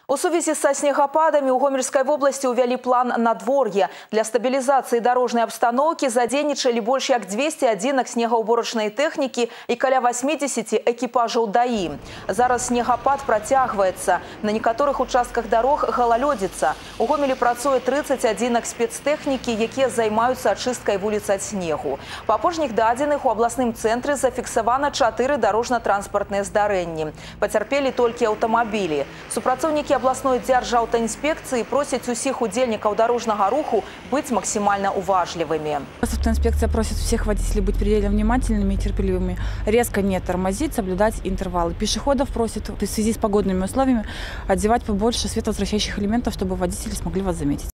У сувязі са снегападамі ў Гомельскай вобласці ўвялі план надвор'я. Для стабілізацыі дарожнай абстаноўкі задзейнічалі больш як 200 адзінак снегаўборачнай тэхнікі і каля 80 экіпажаў ДАІ. Зараз снегапад працягваецца. На некаторых участках дарог галалёдзіца. У Гомелі працуе 30 адзінак спецтэхнікі, якія займаюцца ачысткай вуліц ад снегу. Па апошніх дадзеных у абласным цэнтры зафіксавана 4 дарожна-транспартныя здарэнні. Пацярпелі толькі аўтамабілі. Супрацоўнікі областной дзяржаўтаінспекцыі просяць усіх удзельнікаў дорожного руху быть максимально уважливыми. Автоинспекция просит всех водителей быть предельно внимательными и терпеливыми, резко не тормозить, соблюдать интервалы. Пешеходов просят в связи с погодными условиями одевать побольше световозвращающих элементов, чтобы водители смогли вас заметить.